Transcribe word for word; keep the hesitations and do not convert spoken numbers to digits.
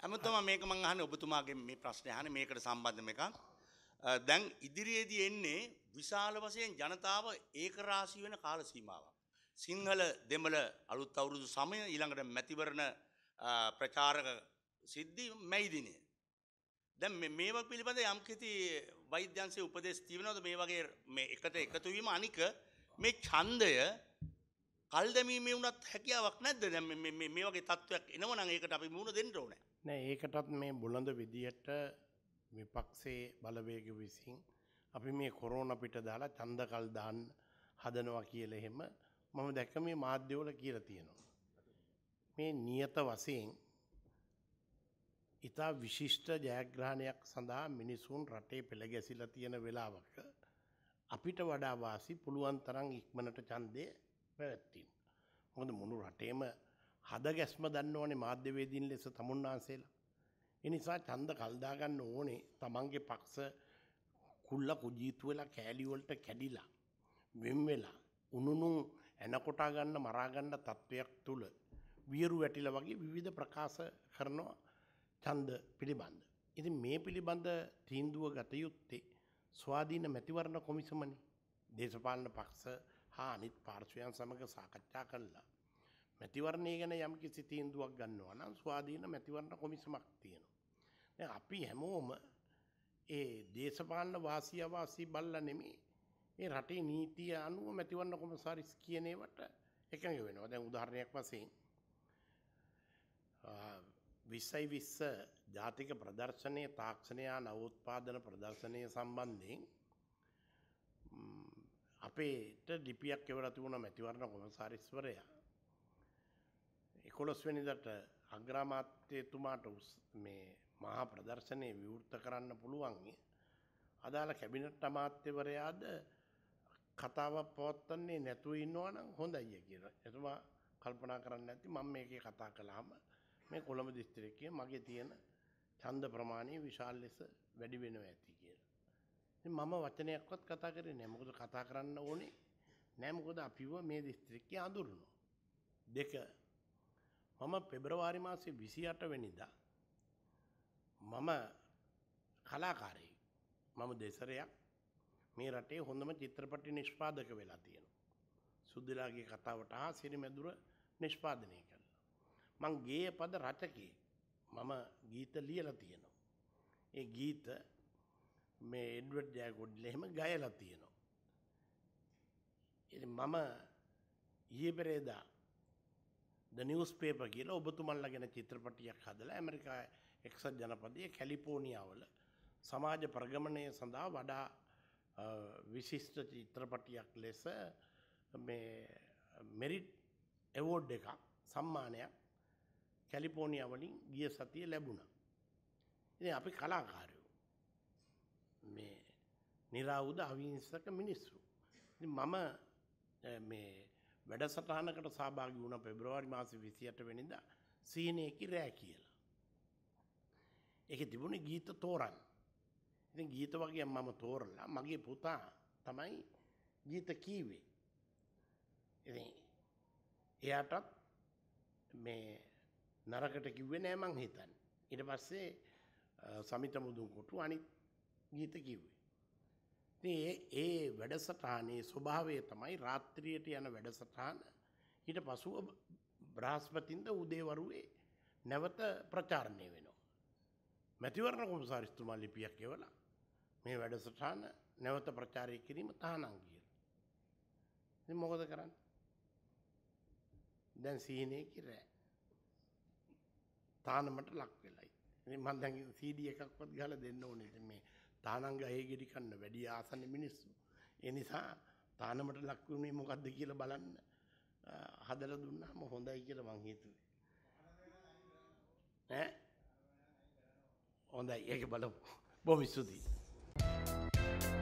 අමුතුම මේක මම අහන්නේ ඔබතුමාගෙන් මේ ප්‍රශ්නේ අහන්නේ මේකට සම්බන්ධ මේකක්. දැන් ඉදිරියේදී එන්නේ විශාල වශයෙන් ජනතාව ඒකරාශී වෙන කාල සීමාවක්. සිංහල දෙමළ අලුත් අවුරුදු සමය ඊළඟට මැතිවරණ ප්‍රචාරක සිද්ධි මැයි දිනේ. දැන් මේ මේවා පිළිබඳ යම් කිසි වෛද්‍ය අංශයේ උපදෙස් තියනවද මේ වගේ මේ එකට එකතු වීම අනික මේ ඡන්දය කල් දැමීමේ උනත් හැකියාවක් නැද්ද? දැන් මේ මේ මේ වගේ තත්වයක් එනවනම් ඒකට අපි මුහුණ දෙන්න ඕනේ. නෑ ඒකටත් මේ බුලඳ විදියට විපක්ෂයේ බලවේග විසින් අපි මේ කොරෝනා පිට දාලා ඡන්ද කල් දාන්න හදනවා කියලා එහෙම මම දැක්ක මේ මාධ්‍යවල කියලා තියෙනවා. මේ නියත වශයෙන් ඉතා විශිෂ්ට ජයග්‍රහණයක් සඳහා මිනිසුන් රටේ පෙළ ගැසිලා තියෙන වෙලාවක අපිට වඩා වාසි පුළුවන් තරම් ඉක්මනට ඡන්දය පැවැත්වීම. මොකද මුළු රටේම හද ගැස්ම දන්නවනේ මාධ්‍යවේදීන් ලෙස තමුන්නාන්සේලා. ඒ නිසා ඡන්ද කල් දා ගන්න ඕනේ තමන්ගේ පක්ෂ කුල්ල කුජීතු වෙලා කෑලි වලට කැඩිලා වෙම් වෙලා උණුණු එන කොටා ගන්න මරා ගන්න තත්වයක් තුල වියරු වැටිලා වගේ විවිධ ප්‍රකාශ කරනවා ඡන්ද පිළිබඳ. ඉතින් මේ පිළිබඳ තීන්දුව ගත යුත්තේ ස්වාධීන මැතිවරණ කොමිසමනේ. දේශපාලන පක්ෂ හා අනිත් පාර්ශ්වයන් සමග සාකච්ඡා කළා. මැතිවරණය ගැන යම් කිසි තීන්දුවක් ගන්නවා නම් ස්වාධීන මැතිවරණ කොමිසමක් තියෙනවා. දැන් අපි හැමෝම ඒ දේශපාලන වාසිය වාසී බල්ලා නෙමෙයි. මේ රටේ නීතිය අනුව මැතිවරණ කොමසාරිස් කියන ඒවට එකඟ වෙනවා. දැන් උදාහරණයක් වශයෙන් විස්සයි විස්ස ජාතික ප්‍රදර්ශනයේ තාක්ෂණය නවෝත්පාදන ප්‍රදර්ශනය සම්බන්ධයෙන් අපේට ලිපියක් එවලා තිබුණා මැතිවරණ කොමසාරිස්වරයා. එකොළොස් වෙනිදාට අග්‍රාමාත්‍යතුමාට මේ මහා ප්‍රදර්ශනය විවෘත කරන්න පුළුවන් අදාළ කැබිනට් අමාත්‍යවරයාද කතාවක් පවත්වන්නේ නැතුව ඉන්නවා නම් හොඳයි කියලා. එතුමා කල්පනා කරන්නේ නැති මම මේකේ කතා කළාම මේ කොළඹ දිස්ත්‍රික්කයේ මගේ තියෙන ඡන්ද ප්‍රමාණය විශාල ලෙස වැඩි වෙනවා ඇති කියලා. ඉතින් මම වචනයක්වත් කතා කරේ නැහැ. මොකද කතා කරන්න ඕනේ නැහැ. මොකද අපිව මේ දිස්ත්‍රික්කය අඳුරනවා. දෙක මම පෙබරවාරි මාසේ විසි අට වෙනිදා මම කලාකාරයෙක්. මම දෙසරයක් මේ රටේ හොඳම චිත්‍රපටි නිෂ්පාදක වෙලා තියෙනවා. සුද්දලාගේ කතාවට හා සිරිමැදුර නිෂ්පාදනය කළා. මං ගේය පද රචකයෙක්. මම ගීත ලියලා තියෙනවා. ඒ ගීත මේ එඩ්වඩ් ජයකොඩිල එහෙම ගයලා තියෙනවා. ඉතින් මම ඊයේ පෙරේදා ද නිවුස්පේපර් කියලා ඔබතුමන්ලා ගැන චිත්‍රපටියක් හදලා ඇමරිකා එක්සත් ජනපදයේ කැලිෆෝනියාවල සමාජ ප්‍රගමනය සඳහා වඩා විශිෂ්ට චිත්‍රපටියක් ලෙස මේ මෙරිට් ඇවෝඩ් එකක් සම්මානයක් කැලිෆෝනියා වලින් ගිය සතිය ලැබුණා. ඉතින් අපි කලාකාරයෝ මේ නිරාවුද අවිහිංසක මිනිස්සු. ඉතින් මම මේ වැඩසටහනකට සහභාගී වුණා පෙබරවාරි මාසේ විසි අට වෙනිදා සීනේකි රෑ කියලා. ඒකේ තිබුණේ ගීත තෝරන්න. ඉතින් ගීත වගේ මම තෝරලා මගේ පුතා තමයි ගීත කීවේ. ඉතින් එයාටත් මේ නරකට කිව්වේ නෑ මං හිතන්නේ. ඊට පස්සේ සමිත මුදුන්කොටු අනිත් ගීත කිව්වේ. ඉතින් ඒ ඒ වැඩසටහනේ ස්වභාවය තමයි රාත්‍රියට යන වැඩසටහන. ඊට පසුව බ්‍රහස්පතින්ද උදේවරුේ නැවත ප්‍රචාරණය වෙනවා. මැතිවරණ කොමසාරිස්තුමා ලිපියක් එවලා මේ වැඩසටහන නැවත ප්‍රචාරය කිරීම තහනම් කියලා. ඉතින් මොකද කරන්නේ? දැන් සීනේ කිරෑ. තානමට ලක් වෙලයි. ඉතින් මම දැන් සී ඩී එකක්වත් ගහලා දෙන්න ඕනේ. ඉතින් මේ තානං ගහේ ගෙඩි කන්න වැඩි ආසන්නේ මිනිස්සු. ඒ නිසා තානමට ලක් වුණේ මොකද්ද කියලා බලන්න හදලා දුන්නාම හොඳයි කියලා මං හිතුවේ. ඈ හොඳයි ඒක බලමු. බොහොම ස්තුතියි.